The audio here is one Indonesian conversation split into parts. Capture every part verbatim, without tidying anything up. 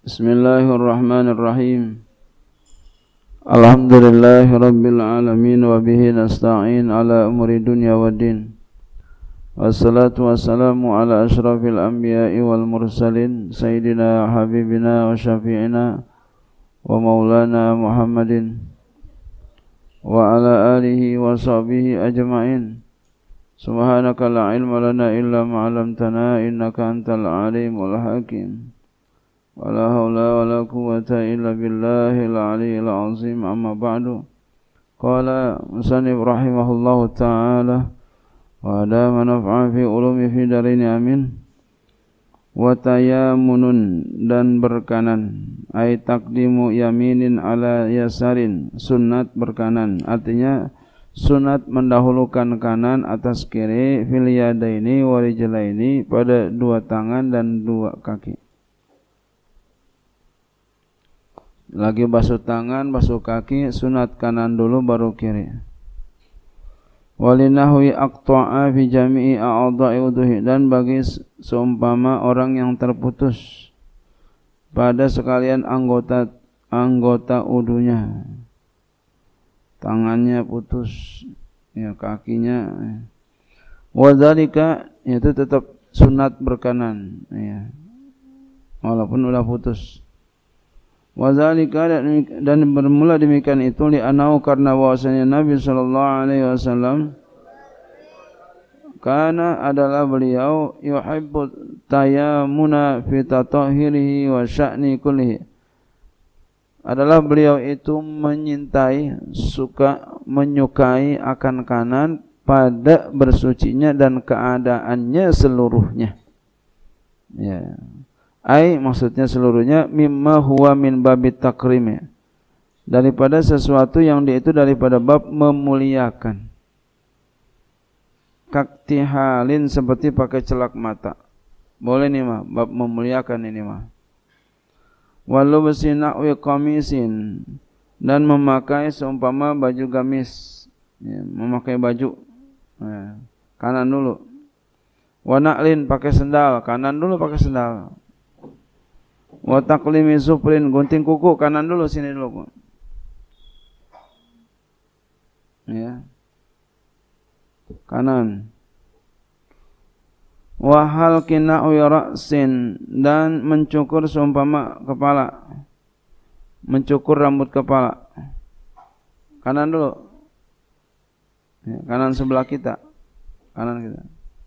Bismillahirrahmanirrahim. Alhamdulillahi rabbil alamin wa bihi nasta'in ala umuri dunya waddin. Wassalatu wassalamu ala asyrafil anbiya'i wal mursalin sayyidina habibina wa syafi'ina wa maulana Muhammadin wa ala alihi wa sahbihi ajma'in. Subhanaka la ilma lana illa ma 'allamtana innaka antal alimul hakim. Wala haula wala quwwata illa billahil aliyyil azim. Amma ba'du. Qala musannif rahimahullahu ta'ala wa adama naf'a fi ulumi fi darini amin. Wa tayamunun, dan berkanan, ay taqdimu yaminin ala yasarin, sunat berkanan, artinya sunat mendahulukan kanan atas kiri, fil yadaini wa rijlaini, pada dua tangan dan dua kaki. Lagi basuh tangan, basuh kaki, sunat kanan dulu baru kiri. Walinahwi aqta'a fi jami'i a'adha'i wuduhi, dan bagi seumpama orang yang terputus pada sekalian anggota anggota wudunya, tangannya putus, ya kakinya, wadzalika, itu tetap sunat berkanan, ya walaupun udah putus. Wazalika, dan bermula demikian itu li anau, karena bahwasanya Nabi sallallahu alaihi wasallam kana, adalah beliau, yuhibbu tayammuna fi tatahhirihi wa sya'ni kullihi, adalah beliau itu menyintai, suka menyukai akan kanan pada bersucinya dan keadaannya seluruhnya, ya. Ai, maksudnya seluruhnya, mimma huwa min babit takrim, daripada sesuatu yang dia itu daripada bab memuliakan. Kaktihalin, seperti pakai celak mata, boleh nih mah, bab memuliakan ini mah. Walau besina'wi qamisin, dan memakai seumpama baju gamis, ya, memakai baju, ya, kanan dulu. Wana'lin, pakai sendal, kanan dulu pakai sendal. Wa taqlimi sufrin, gunting kuku, kanan dulu, sini dulu, ya, kanan. Wa halqi na'wi ra'sin, dan mencukur seumpama kepala, mencukur rambut kepala, kanan dulu, ya, kanan sebelah kita, kanan kita.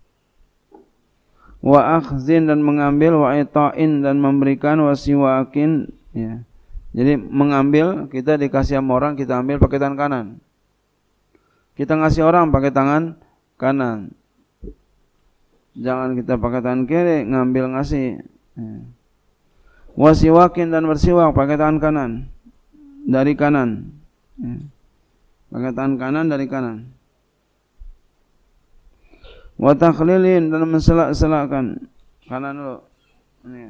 Wa akhzin, dan mengambil, wa ita'in, dan memberikan, wa siwakin, ya. Jadi mengambil, kita dikasih sama orang, kita ambil pakai tangan kanan. Kita ngasih orang pakai tangan kanan. Jangan kita pakai tangan kiri ngambil ngasih, ya. Wa siwakin, dan bersiwak pakai tangan kanan, dari kanan, ya. Pakai tangan kanan dari kanan. Wa takhlilin, dan menselak-selakkan, kanan dulu, ini,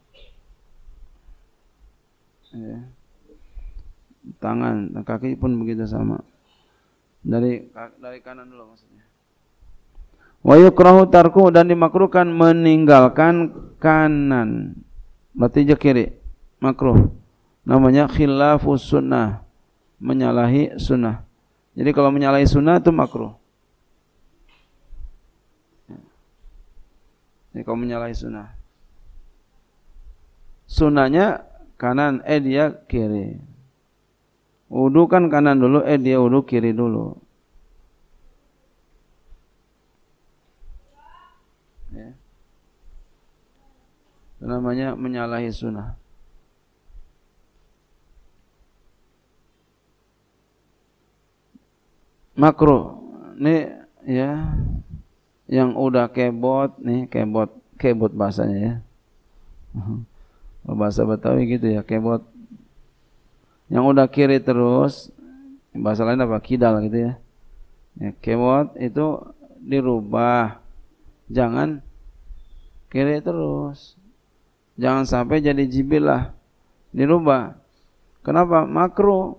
ya. Tangan, kaki pun begitu sama, dari dari kanan dulu maksudnya. Wa yukrahu tarku, dan dimakruhkan meninggalkan kanan, berarti je kiri, makruh, namanya khilafus sunnah, menyalahi sunnah. Jadi kalau menyalahi sunnah itu makruh. Ini kau menyalahi sunnah. Sunnahnya kanan, eh dia kiri. Wudu kan kanan dulu, eh dia wudu kiri dulu. Ya. Itu namanya menyalahi sunnah. Makruh. Ini ya, yang udah kebot nih, kebot, kebot bahasanya ya. Bahasa Betawi gitu ya, kebot. Yang udah kiri terus, bahasa lain apa? Kidal gitu ya. Ya, kebot itu dirubah. Jangan kiri terus. Jangan sampai jadi jibilah. Dirubah. Kenapa? Makruh.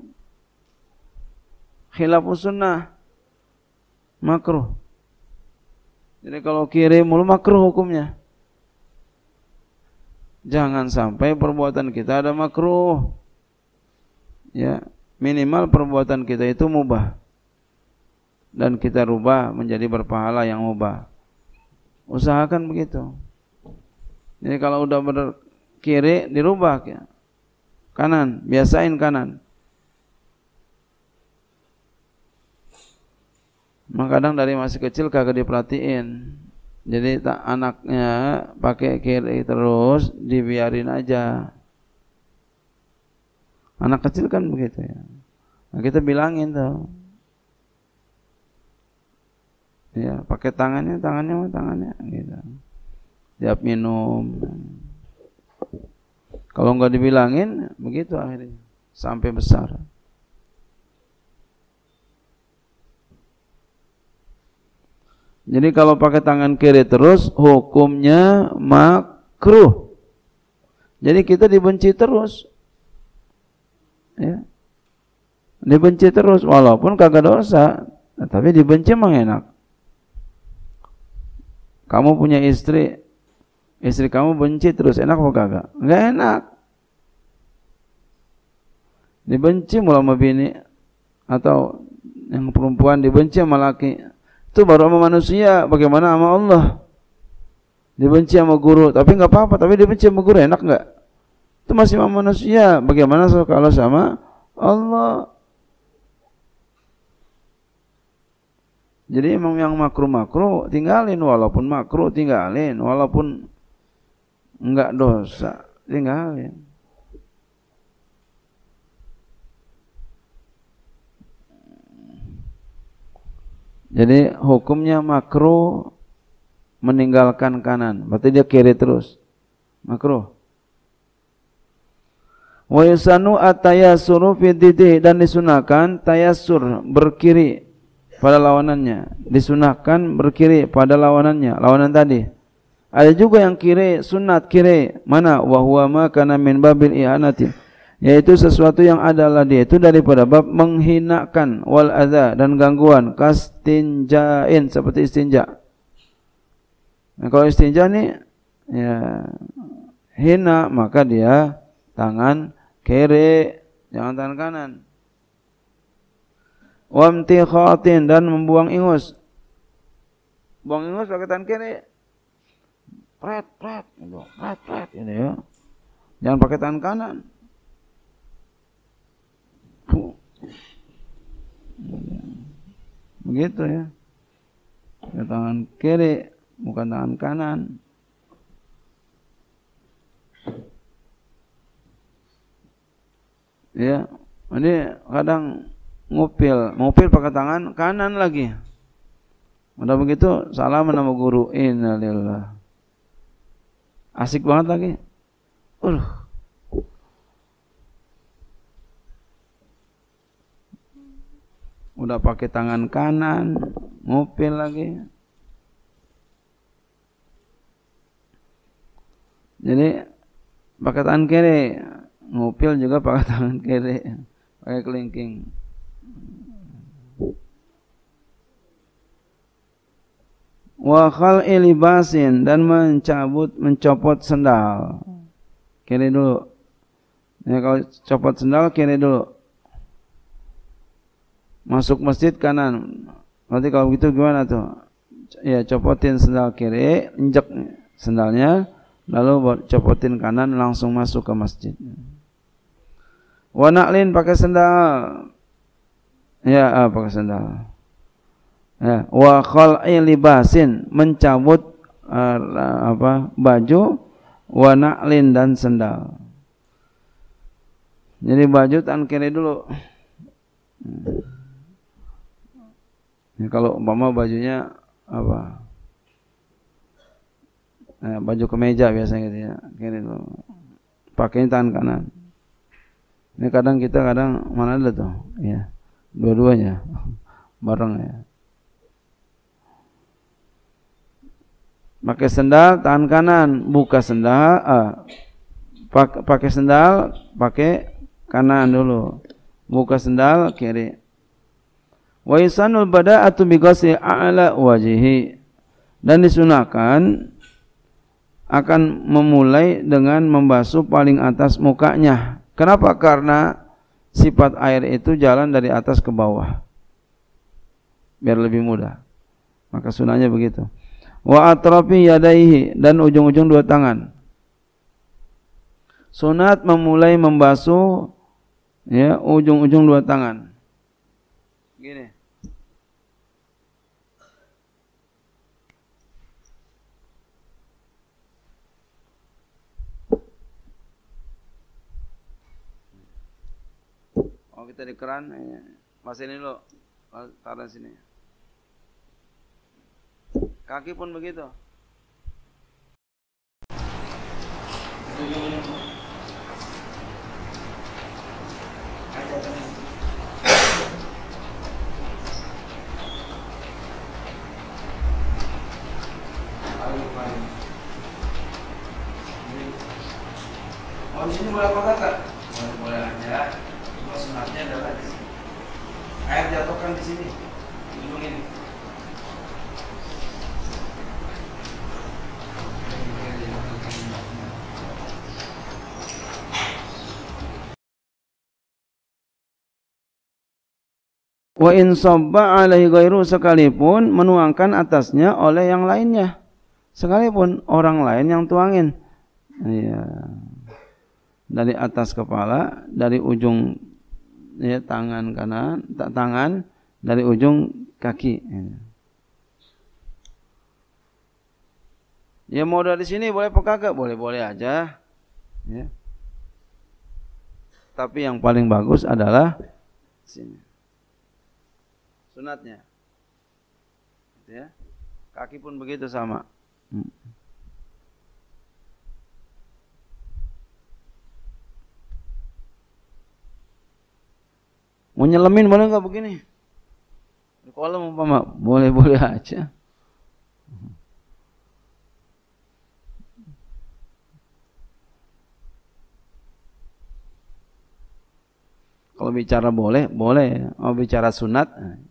Khilafus sunnah. Makruh. Jadi kalau kiri mulu makruh hukumnya. jangan sampai perbuatan kita ada makruh. Ya, minimal perbuatan kita itu mubah. Dan kita rubah menjadi berpahala yang mubah. Usahakan begitu. Jadi kalau udah benar kiri dirubah ya. Kanan, biasain kanan. Maka kadang dari masih kecil kagak diperhatiin. Jadi tak anaknya pakai kiri terus dibiarin aja. Anak kecil kan begitu ya. Nah, kita bilangin tuh. Ya, pakai tangannya, tangannya, tangannya gitu. Tiap minum. Kalau enggak dibilangin, begitu akhirnya sampai besar. Jadi kalau pakai tangan kiri terus hukumnya makruh. Jadi kita dibenci terus. Ya. Dibenci terus walaupun kagak dosa, tapi dibenci emang enak. Kamu punya istri, istri kamu benci terus, enak apa kagak? Enggak enak. Dibenci mula sama bini atau yang perempuan dibenci sama laki. Itu baru sama manusia, bagaimana sama Allah? Dibenci sama guru, tapi enggak apa-apa, tapi dibenci sama guru enak enggak? Itu masih sama manusia, bagaimana kalau sama Allah? Jadi emang yang makruh-makruh tinggalin, walaupun makruh tinggalin, walaupun enggak dosa tinggalin. Jadi hukumnya makruh meninggalkan kanan, berarti dia kiri terus. Makruh. Wa yusanu at-tayassuru fi didi, dan disunahkan tayassur berkiri pada lawanannya, disunahkan berkiri pada lawanannya, lawanan tadi. Ada juga yang kiri sunat kiri, mana wa huwa ma kana min babil ihanati, yaitu sesuatu yang adalah dia itu daripada bab menghinakan wal adza dan gangguan, kastinjain seperti istinja. Nah, kalau istinja nih ya hina, maka dia tangan kiri, jangan tangan kanan. Wamtikhatin, dan membuang ingus. Buang ingus pakai tangan kiri. Pret, pret, gitu. Pret, pret, ini ya. Jangan pakai tangan kanan. Begitu ya. Pakai tangan kiri, bukan tangan kanan. Ya, ini kadang ngupil, ngupil pakai tangan kanan lagi. Udah begitu salam sama guru, innalillah. Asik banget lagi. Uh. Udah pakai tangan kanan, ngupil lagi. Jadi pakai tangan kiri, ngupil juga pakai tangan kiri, pakai kelingking. Wa khal'i libasin, dan mencabut mencopot sendal. Kiri dulu. Ya, kalau copot sendal kiri dulu. Masuk masjid kanan. Nanti kalau gitu gimana tuh? Ya, copotin sendal kiri, injek sendalnya, lalu copotin kanan, langsung masuk ke masjid. Wa na'lin, pakai sendal. Ya, ah, pakai sendal. Ya, wa khal'i libasin, mencabut uh, apa baju, wa na'lin, dan sendal. Jadi baju tangan kiri dulu. Ya, kalau umpama bajunya apa? Eh, baju kemeja biasanya gitu ya, kiri dulu. Pakai tangan kanan. Ini kadang kita kadang mana ada tuh, ya, dua-duanya bareng ya. Pakai sendal tangan kanan, buka sendal, ah, pakai pakai sendal, pakai kanan dulu, buka sendal kiri. Wa yusanul bada'atu bi ghasli a'la wajhi, dan disunahkan akan memulai dengan membasuh paling atas mukanya. Kenapa? Karena sifat air itu jalan dari atas ke bawah, biar lebih mudah. Maka sunahnya begitu. Wa atrafi yadaihi, dan ujung-ujung dua tangan. Sunat memulai membasuh ya ujung-ujung dua tangan. Gini. Oh, kita di keran, masih ini lo, taruh sini. Kaki pun begitu. Oh, di sini boleh apa kak? Boleh boleh aja. Cuma sunatnya adalah di sini. Air jatuhkan di sini, di ujung ini. Wa in sabba alaihi ghairu, sekalipun menuangkan atasnya oleh yang lainnya, sekalipun orang lain yang tuangin. Iya. Dari atas kepala, dari ujung ya tangan kanan, tak tangan dari ujung kaki. Ya mau dari sini boleh apa kagak? Boleh-boleh aja. Ya. Tapi yang paling bagus adalah sini. Sunatnya. Ya. Kaki pun begitu sama. Hmm. Mau nyelemin boleh nggak begini? Di kolam umpama boleh-boleh aja. Kalau bicara boleh, boleh. Mau bicara sunat,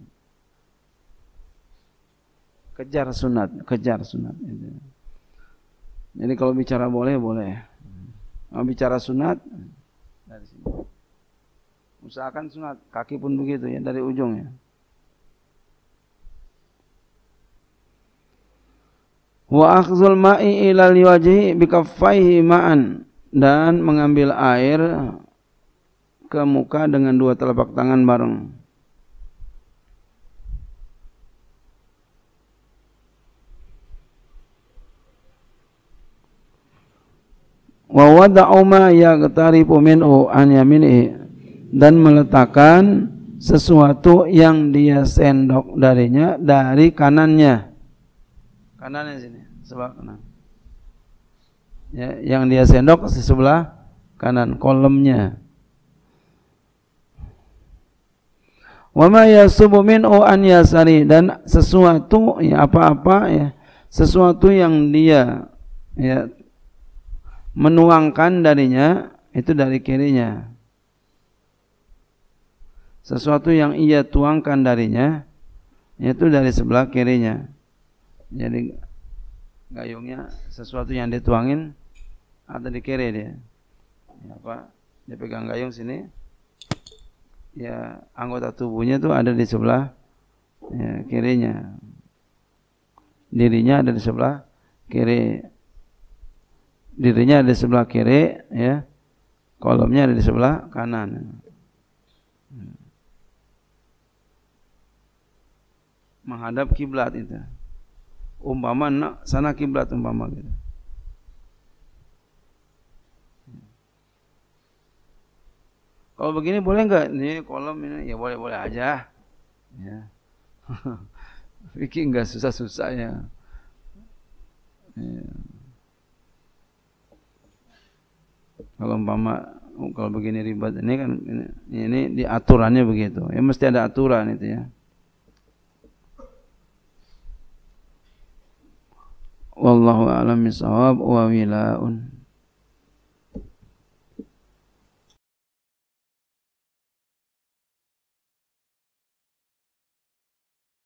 kejar sunat, kejar sunat. Jadi kalau bicara boleh, boleh. Mau bicara sunat, dari sini. Usahakan sunat, kaki pun begitu ya, dari ujungnya. Wa akhzul ma'i ilal wajhi bikaffaihi ma'an, dan mengambil air ke muka dengan dua telapak tangan bareng. Wa wada'u ma yaghtarifu minhu an yaminihi, dan meletakkan sesuatu yang dia sendok darinya dari kanannya. Kanannya sini, sebelah kanan. Ya, yang dia sendok di sebelah kanan, kolomnya. Wa ma yasubu minhu an yasari, dan sesuatu ya apa-apa ya, sesuatu yang dia ya menuangkan darinya itu dari kirinya. Sesuatu yang ia tuangkan darinya itu dari sebelah kirinya. Jadi gayungnya sesuatu yang dituangin ada di kiri dia. Ya, apa? Dia pegang gayung sini. Ya, anggota tubuhnya itu ada di sebelah ya, kirinya. Dirinya ada di sebelah kiri. Dirinya ada di sebelah kiri, ya. Kolomnya ada di sebelah kanan. Menghadap kiblat itu. Umpama nak sana kiblat umpama gitu. Kalau begini boleh enggak? Ini kolom ini ya boleh-boleh aja. Ya. Fikih enggak susah-susah ya. Ya. Kalau umpama kalau begini ribet ini kan ini, ini di aturannya begitu. Ya mesti ada aturan itu ya. Wallahu a'lam bishawab wa wilaun.